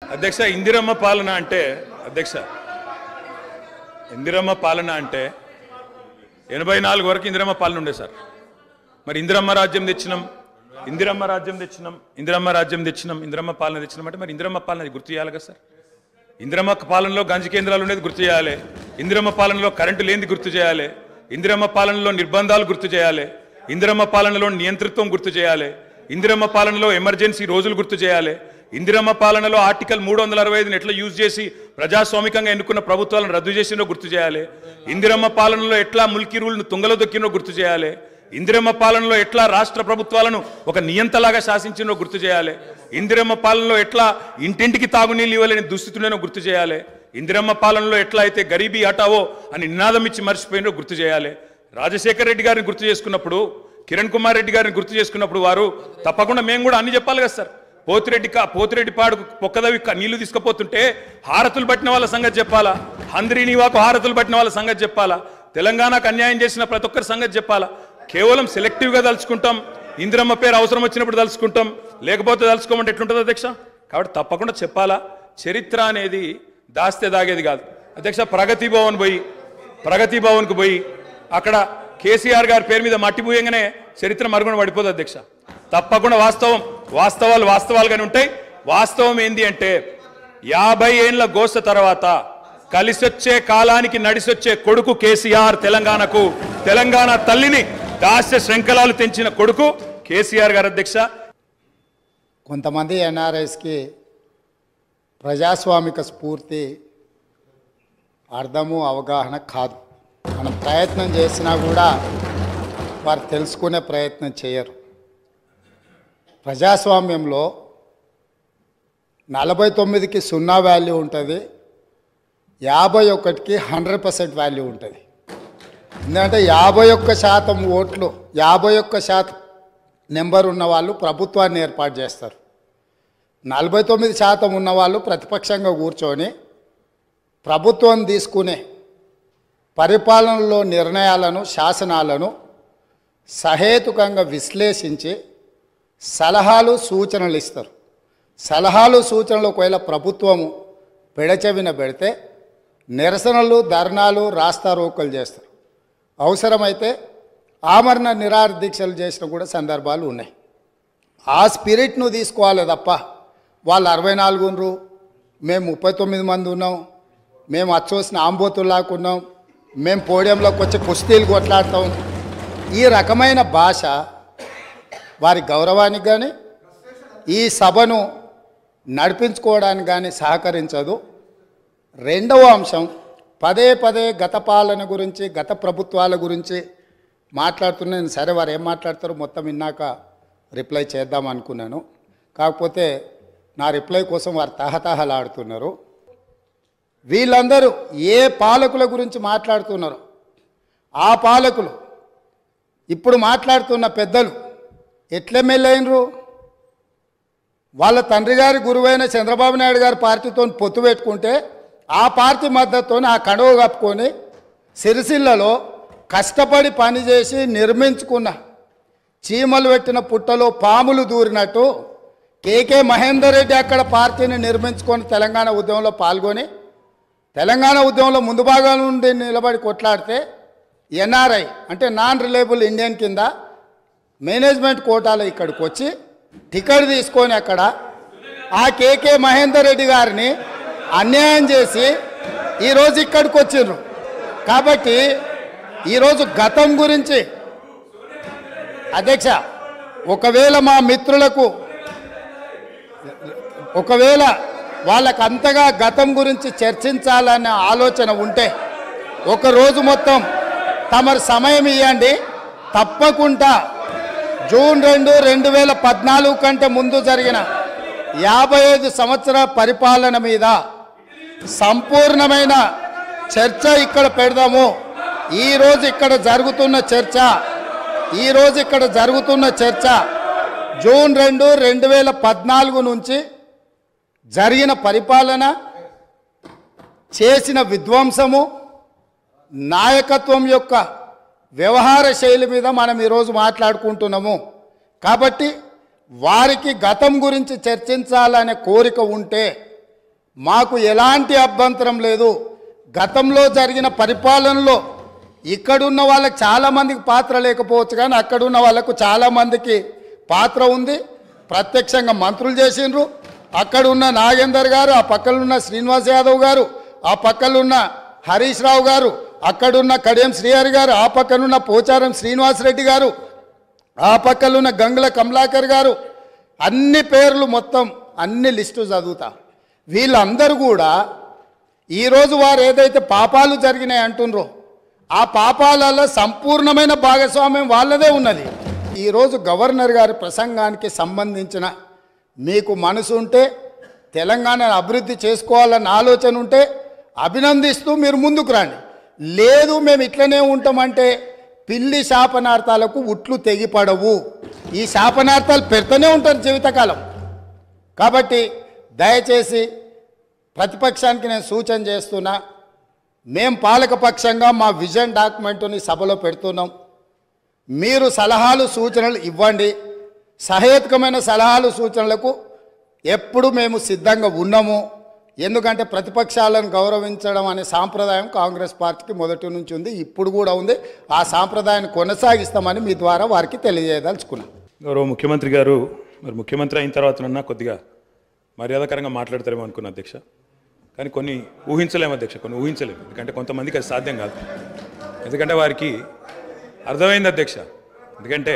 అధ్యక్ష ఇందిరమ్మ పాలన అంటే అధ్యక్ష ఇందిరమ్మ పాలన అంటే 84 వరకు ఇందిరమ్మ పాలన ఉండే సార్. మరి ఇందిరమ్మ రాజ్యం తెచ్చినాం, ఇందిరమ్మ పాలన తెచ్చినాం అంటే మరి ఇందిరమ్మ పాలన గుర్తు చేయాలి కదా సార్. ఇందిరమ్మ పాలనలో గంజి కేంద్రాలు ఉండేది గుర్తు చేయాలి, ఇందిరమ్మ పాలనలో కరెంటు లేనిది గుర్తు చేయాలి, ఇందిరమ్మ పాలనలో నిర్బంధాలు గుర్తు చేయాలి, ఇందిరమ్మ పాలనలో నియంతృత్వం గుర్తు చేయాలి, ఇందిరమ్మ పాలనలో ఎమర్జెన్సీ రోజులు గుర్తు చేయాలి, ఇందిరమ్మ పాలనలో ఆర్టికల్ 365ని ఎట్లా యూజ్ చేసి ప్రజాస్వామికంగా ఎన్నుకున్న ప్రభుత్వాలను రద్దు చేసినో గుర్తు చేయాలి, ఇందిరమ్మ పాలనలో ఎట్లా ముల్కీ రూల్ను తుంగలో దొక్కినో గుర్తు చేయాలి, ఇందిరమ్మ పాలనలో ఎట్లా రాష్ట్ర ప్రభుత్వాలను ఒక నియంతలాగా శాసించినో గుర్తు చేయాలి, ఇందిరమ్మ పాలనలో ఎట్లా ఇంటింటికి తాగునీళ్ళు ఇవ్వలేని దుస్థితులను గుర్తు చేయాలి, ఇందిరమ్మ పాలనలో ఎట్లా అయితే గరీబీ హటావో అని నినాదం ఇచ్చి మర్చిపోయినో గుర్తు చేయాలి. రాజశేఖర్ రెడ్డి గారిని గుర్తు చేసుకున్నప్పుడు, కిరణ్ కుమార్ రెడ్డి గారిని గుర్తు చేసుకున్నప్పుడు వారు తప్పకుండా మేము కూడా అన్ని చెప్పాలి కదా సార్. పోతిరెడ్డి పాడు పొక్కదవి నీళ్లు తీసుకుపోతుంటే హారతులు పట్టిన వాళ్ళ సంగతి చెప్పాలా, హంద్రీనివాకు హారతులు పట్టిన వాళ్ళ సంగతి చెప్పాలా, తెలంగాణకు అన్యాయం చేసిన ప్రతి ఒక్కరి సంగతి చెప్పాలా. కేవలం సెలెక్టివ్గా తలుచుకుంటాం, ఇందిరమ్మ పేరు అవసరం వచ్చినప్పుడు తలుచుకుంటాం, లేకపోతే తలుచుకోమంటే ఎట్లుంటుంది అధ్యక్ష. కాబట్టి తప్పకుండా చెప్పాలా. చరిత్ర అనేది దాస్తే దాగేది కాదు అధ్యక్ష. ప్రగతి భవన్కు పోయి అక్కడ కేసీఆర్ గారి పేరు మీద మట్టి పూయంగానే చరిత్ర మరుగున పడిపోదు అధ్యక్ష. తప్పకుండా వాస్తవాలుగానే ఉంటాయి. వాస్తవం ఏంది అంటే 50 ఏండ్ల గోస తర్వాత కలిసొచ్చే కాలానికి నడిసొచ్చే కొడుకు కేసీఆర్, తెలంగాణ తల్లిని దాస్య శృంఖలాలు తెంచిన కొడుకు కేసీఆర్ గారు అధ్యక్ష. కొంతమంది ఎన్ఆర్ఐస్కి ప్రజాస్వామిక స్ఫూర్తి అర్థము అవగాహన కాదు. మనం ప్రయత్నం చేసినా కూడా వారు తెలుసుకునే ప్రయత్నం చేయరు. ప్రజాస్వామ్యంలో 49కి 0 వాల్యూ ఉంటుంది, 51కి 100% వాల్యూ ఉంటుంది. ఎందుకంటే 51% ఓట్లు, 51% నెంబర్ ఉన్న వాళ్ళు ప్రభుత్వాన్ని ఏర్పాటు చేస్తారు. 49% ఉన్నవాళ్ళు ప్రతిపక్షంగా కూర్చొని ప్రభుత్వం తీసుకునే పరిపాలనలో నిర్ణయాలను, శాసనాలను సహేతుకంగా విశ్లేషించి సలహాలు సూచనలు ఇస్తారు. సలహాలు సూచనలు ఒకవేళ ప్రభుత్వము పెడచెవిన పెడితే నిరసనలు, ధర్నాలు, రాస్తారోకలు చేస్తారు. అవసరమైతే ఆమరణ నిరాహార దీక్షలు చేసిన కూడా సందర్భాలు ఉన్నాయి. ఆ స్పిరిట్ను తీసుకోవాలి తప్ప వాళ్ళు 64 ఉన్నారు, మేము 39 మంది ఉన్నాం, మేము అచ్చోసిన ఆంబోతుల్లాకున్నాం, మేము పోడియంలోకి వచ్చి కుస్తీలు కొట్లాడతాం, ఈ రకమైన భాష వారి గౌరవానికి కానీ ఈ సభను నడిపించుకోవడానికి కానీ సహకరించదు. రెండవ అంశం, పదే గత పాలన గురించి, గత ప్రభుత్వాల గురించి మాట్లాడుతున్నాను. సరే, వారు ఏం మాట్లాడతారో మొత్తం విన్నాక రిప్లై చేద్దాం అనుకున్నాను. కాకపోతే నా రిప్లై కోసం వారు తహతహలాడుతున్నారు. వీళ్ళందరూ ఏ పాలకుల గురించి మాట్లాడుతున్నారో ఆ పాలకులు ఇప్పుడు మాట్లాడుతున్న పెద్దలు ఎట్లెమ్మెల్యేనరు? వాళ్ళ తండ్రి గారి గురువైన చంద్రబాబు నాయుడు గారి పార్టీతో పొత్తు పెట్టుకుంటే ఆ పార్టీ మద్దతుతో ఆ కండువ కప్పుకొని సిరిసిల్లలో కష్టపడి పనిచేసి నిర్మించుకున్న చీమలు పెట్టిన పుట్టలో పాములు దూరినట్టు కేకే మహేందర్ రెడ్డి అక్కడ పార్టీని నిర్మించుకొని తెలంగాణ ఉద్యమంలో పాల్గొని తెలంగాణ ఉద్యమంలో ముందు భాగం నుండి నిలబడి కొట్లాడితే ఎన్ఆర్ఐ అంటే నాన్ రిలయబుల్ ఇండియన్ కింద మేనేజ్మెంట్ కోటాలో ఇక్కడికి వచ్చి టికెట్ తీసుకొని అక్కడ ఆ కేకే మహేందర్ రెడ్డి గారిని అన్యాయం చేసి ఈరోజు ఇక్కడికి వచ్చిండ్రు. కాబట్టి ఈరోజు గతం గురించి అధ్యక్ష, ఒకవేళ మా మిత్రులకు వాళ్ళకు అంతగా గతం గురించి చర్చించాలనే ఆలోచన ఉంటే ఒకరోజు మొత్తం తమరు సమయం ఇవ్వండి. తప్పకుండా జూన్ 2, 2014 కంటే ముందు జరిగిన 55 సంవత్సరాల పరిపాలన మీద సంపూర్ణమైన చర్చ ఇక్కడ పెడదాము. ఈరోజు ఇక్కడ జరుగుతున్న చర్చ జూన్ 2, 2014 నుంచి జరిగిన పరిపాలన, చేసిన విధ్వంసము, నాయకత్వం యొక్క వ్యవహార శైలి మీద మనం ఈరోజు మాట్లాడుకుంటున్నాము. కాబట్టి వారికి గతం గురించి చర్చించాలనే కోరిక ఉంటే మాకు ఎలాంటి అభ్యంతరం లేదు. గతంలో జరిగిన పరిపాలనలో ఇక్కడున్న వాళ్ళకి చాలామందికి పాత్ర లేకపోవచ్చు, కానీ అక్కడున్న వాళ్ళకు చాలామందికి పాత్ర ఉంది. ప్రత్యక్షంగా మంత్రులు చేసిండ్రు. అక్కడున్న నాగేందర్ గారు, ఆ పక్కనున్న శ్రీనివాస్ యాదవ్ గారు, ఆ పక్కనున్న హరీష్ రావు గారు, అక్కడున్న కడియం శ్రీహరి గారు, ఆ పక్కనున్న పోచారం శ్రీనివాసరెడ్డి గారు, ఆ పక్కనున్న గంగుల కమలాకర్ గారు, అన్ని పేర్లు మొత్తం అన్ని లిస్టు చదువుతా. వీళ్ళందరూ కూడా ఈరోజు వారు ఏదైతే పాపాలు జరిగినాయి అంటుండ్రో ఆ పాపాలలో సంపూర్ణమైన భాగస్వామ్యం వాళ్ళదే ఉన్నది. ఈరోజు గవర్నర్ గారి ప్రసంగానికి సంబంధించిన మీకు మనసు ఉంటే, తెలంగాణను అభివృద్ధి చేసుకోవాలన్న ఆలోచన ఉంటే అభినందిస్తూ మీరు ముందుకు రండి. లేదు మేము ఇట్లనే ఉంటామంటే పిల్లి శాపనార్థాలకు ఉట్లు తెగిపడవు. ఈ శాపనార్థాలు పెడుతూనే ఉంటారు జీవితకాలం. కాబట్టి దయచేసి ప్రతిపక్షానికి నేను సూచన చేస్తున్నా, మేం పాలకపక్షంగా మా విజన్ డాక్యుమెంట్ని సభలో పెడుతున్నాం. మీరు సలహాలు సూచనలు ఇవ్వండి. సహేతుకమైన సలహాలు సూచనలకు ఎప్పుడు మేము సిద్ధంగా ఉన్నాము. ఎందుకంటే ప్రతిపక్షాలను గౌరవించడం అనే సాంప్రదాయం కాంగ్రెస్ పార్టీకి మొదటి నుంచి ఉంది, ఇప్పుడు కూడా ఉంది. ఆ సాంప్రదాయాన్ని కొనసాగిస్తామని మీ ద్వారా వారికి తెలియజేయదలుచుకున్నాం. గౌరవ ముఖ్యమంత్రి గారు మరి ముఖ్యమంత్రి అయిన తర్వాతనన్నా కొద్దిగా మర్యాదకరంగా మాట్లాడతారేమో అనుకున్నా అధ్యక్ష. కానీ కొన్ని ఊహించలేము అధ్యక్ష, కొన్ని ఊహించలేము. ఎందుకంటే కొంతమందికి అది సాధ్యం కాదు. ఎందుకంటే వారికి అర్థమైంది అధ్యక్ష. ఎందుకంటే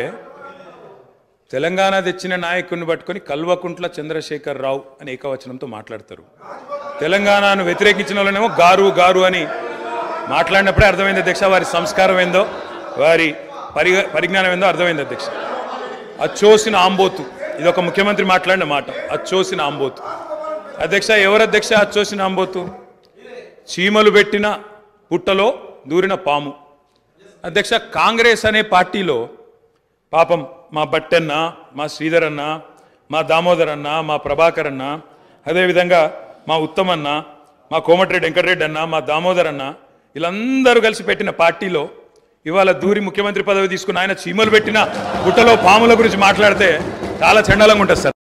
తెలంగాణ తెచ్చిన నాయకుడిని పట్టుకొని కల్వకుంట్ల చంద్రశేఖర్ రావు అని ఏకవచనంతో మాట్లాడతారు. తెలంగాణను వ్యతిరేకించిన వాళ్ళనేమో గారు గారు అని మాట్లాడినప్పుడే అర్థమైంది అధ్యక్ష వారి సంస్కారం ఏందో, వారి పరిజ్ఞానం ఏందో అర్థమైంది అధ్యక్ష. అచ్చోసిన ఆంబోతు, ఇది ఒక ముఖ్యమంత్రి మాట్లాడిన మాట. అచ్చోసిన ఆంబోతు అధ్యక్ష. ఎవరు అధ్యక్ష అచ్చోసిన ఆంబోతు? చీమలు పెట్టిన పుట్టలో దూరిన పాము అధ్యక్ష. కాంగ్రెస్ అనే పార్టీలో పాపం మా బట్టన్న, మా శ్రీధర్ అన్న, మా దామోదర్ అన్న, మా ప్రభాకర్ అన్న, అదేవిధంగా మా ఉత్తమన్న, మా కోమటిరెడ్డి వెంకటరెడ్డి అన్న, మా దామోదర్ అన్న, వీళ్ళందరూ కలిసి పెట్టిన పార్టీలో ఇవాళ దూరి ముఖ్యమంత్రి పదవి తీసుకున్న ఆయన చీమలు పెట్టిన పుట్టలో పాముల గురించి మాట్లాడితే చాలా చండాలంగా ఉంటుంది సార్.